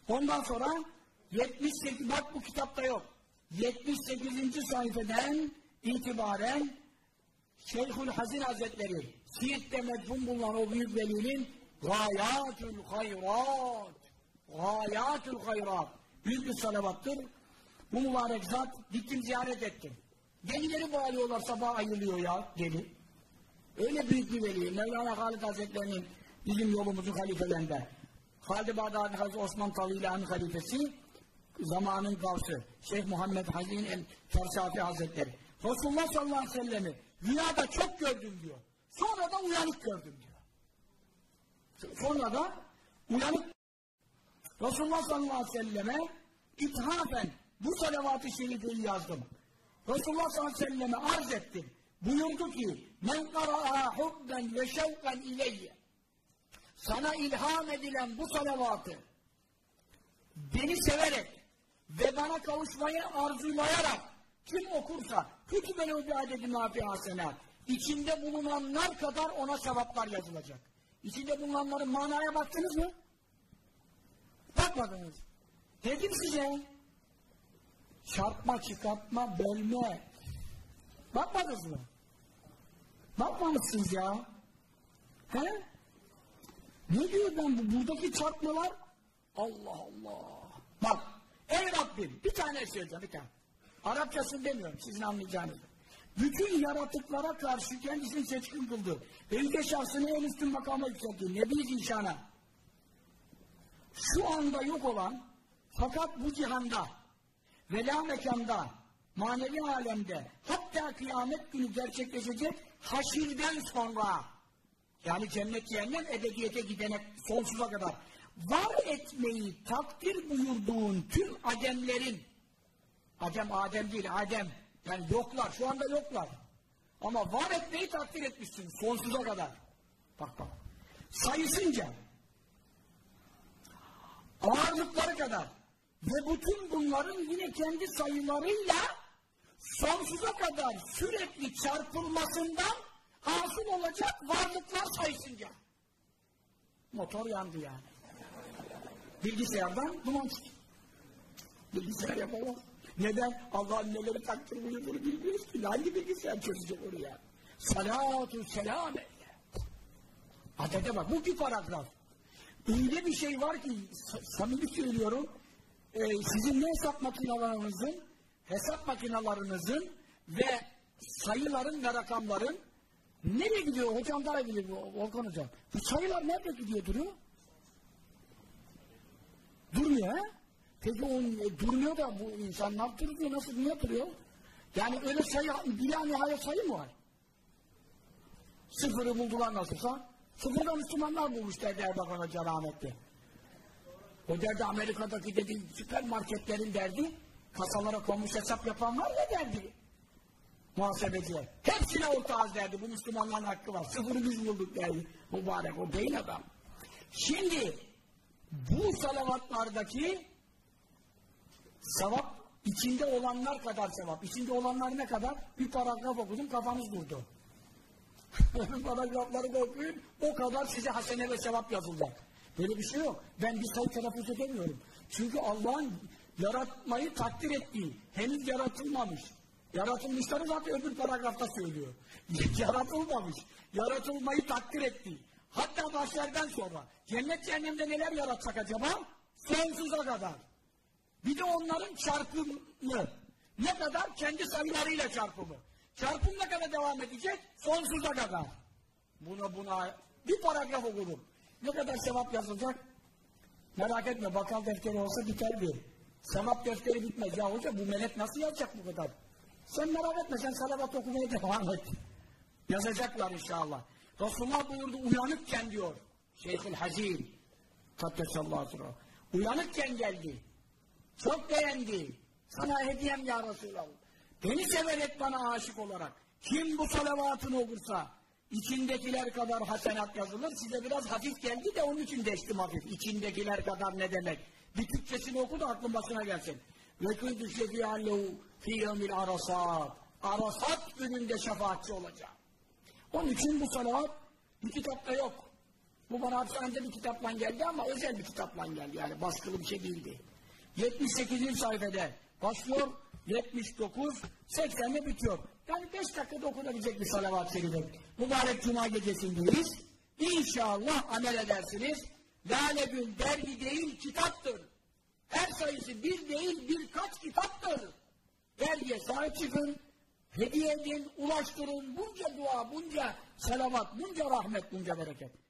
Ondan sonra 78, bak bu kitapta yok. 78. sayfeden itibaren Şeyhülhazin Hazretleri, Siirt'te medfun bulunan o büyük velinin Gâyâtül hayrat, Gâyâtül hayrat, büyük bir salavattır. Bu mübarek zat, gittim ziyaret ettim. Delileri bağlıyorlar, sabah ayrılıyor ya deli. Öyle büyük bir veli. Mevlana Halid Hazretleri'nin bizim yolumuzun halifelerinden. Halid-i Bağdadi Hazreti Osman Tavila'nın halifesi, zamanın gavsı, Şeyh Muhammed Hazin el-Fersafi Hazretleri. Resulullah sallallahu aleyhi ve sellem'i rüyada çok gördüm diyor. Sonra da uyanık gördüm diyor. Sonra da uyanık. Resulullah sallallahu aleyhi ve selleme ithafen bu salavat-ı şerifeyi yazdım. Resulullah sallallahu aleyhi ve selleme arz ettim. Buyurdu ki men kara'ha hubben ve şevken ileyye, sana ilham edilen bu salavatı beni severek ve bana kavuşmayı arzulayarak kim okursa kütübele bir adedi nafi hasenat, içinde bulunanlar kadar ona sevaplar yazılacak. İçinde bulunanların manaya baktınız mı? Bakmadınız. Dedim size, çarpma, çıkartma, bölme. Bakmadınız mı? Bakmamışsınız ya. He? Ne diyor ben bu? Buradaki çarpmalar? Allah Allah. Bak, ey Rabbim, bir tane söyleyeceğim, bir tane. Arapçasını demiyorum, sizin anlayacağınız. Bütün yaratıklara karşı kendisini seçkin kıldı. Ülke şahsını en üstün makama yükseltti. Nebi Zişan'a. Şu anda yok olan, fakat bu cihanda, vela mekanda, manevi alemde, hatta kıyamet günü gerçekleşecek haşirden sonra, yani cennet cehennem ebediyete gidene sonsuza kadar var etmeyi takdir buyurduğun tüm ademlerin, Adem değil, Adem, yani yoklar, şu anda yoklar, ama var etmeyi takdir etmişsin sonsuza kadar. Bak, sayısınca, ağırlıkları kadar ve bütün bunların yine kendi sayılarıyla sonsuza kadar sürekli çarpılmasından hasıl olacak varlıklar sayısınca. Motor yandı yani. Bilgisayardan duman çıktı. Bilgisayar yapamaz. Neden? Allah'ın neleri takdir buyurduğunu bilmiyoruz ki. Hangi bilgisayar çözecek oraya? Salatü selam eyle. Adete bak, bu bir paragraf. Öyle bir şey var ki, samimi söylüyorum, sizin ne hesap makinalarınızın ve sayıların ve rakamların nereye gidiyor? Hocam daha bilir bu Volkan Hocam. Bu sayılar nerede gidiyor, duruyor? Durmuyor ha? Peki o durmuyor da bu insan ne yaptırıyor, nasıl, niye duruyor? Yani öyle sayı, bila nihayet sayı mı var? Sıfırı buldular nasılsa. Sıfırda Müslümanlar bulmuş derdi Erbakan Hoca rahmetli. O derdi Amerika'daki dedi süpermarketlerin derdi, kasalara konmuş hesap yapan var ya derdi. Muhasebeciler. Hepsine ortağız derdi, bu Müslümanların hakkı var. Sıfırı biz bulduk derdi. Mübarek, o beyin adam. Şimdi bu salavatlardaki sevap, içinde olanlar kadar sevap. İçinde olanlar ne kadar? Bir paragraf okudum, kafanız durdu. Bu paragrafları da okuyun, o kadar size hasene ve sevap yazılacak. Böyle bir şey yok. Ben bir sayı telaffuz edemiyorum. Çünkü Allah'ın yaratmayı takdir ettiği, henüz yaratılmamış. Yaratılmışları zaten öbür paragrafta söylüyor. Yaratılmamış, yaratılmayı takdir ettiği. Hatta başlardan sonra cennet cehennemde neler yaratsak acaba? Sonsuza kadar. Bir de onların çarpımı. Ne kadar? Kendi sayılarıyla çarpımı. Çarpım ne kadar devam edecek? Sonsuza kadar. Buna bir paragraf okudum. Ne kadar sevap yazılacak? Merak etme, bakkal defteri olsa biter bir. Sevap defteri bitmez. Ya hoca bu melek nasıl yazacak bu kadar? Sen merak etme, sen salavat okumaya devam et. Yazacaklar inşallah. Resulullah buyurdu, uyanıkken diyor Şeyhülhazin Kaddesallahu aleyhi. Uyanıkken geldi. Çok beğendi. Sana hediyem ya Resulallah. Beni sever et bana aşık olarak. Kim bu salavatını okursa içindekiler kadar hasenat yazılır. Size biraz hafif geldi de onun için deştim hafif. İçindekiler kadar ne demek? Bir Türkçesini oku da aklın başına gelsin. Ve kuntu şefiyallehu fi yevmil arasat. Arasat gününde şefaatçi olacağım. Onun için bu salavat bir kitapta yok. Bu bana hapishanede bir kitapla geldi ama özel bir kitapla geldi. Yani baskılı bir şey değildi. 78. sayfada başlıyor, 79, 80'de bitiyor. Yani 5 dakikada okunabilecek bir salavat-ı şerife. Mübarek Cuma gecesindeyiz. İnşallah amel edersiniz. Lale Gül dergi değil, kitaptır. Her sayısı bir değil, birkaç kitaptır. Dergiye sahip çıkın, hediye edin, ulaştırın. Bunca dua, bunca salavat, bunca rahmet, bunca bereket.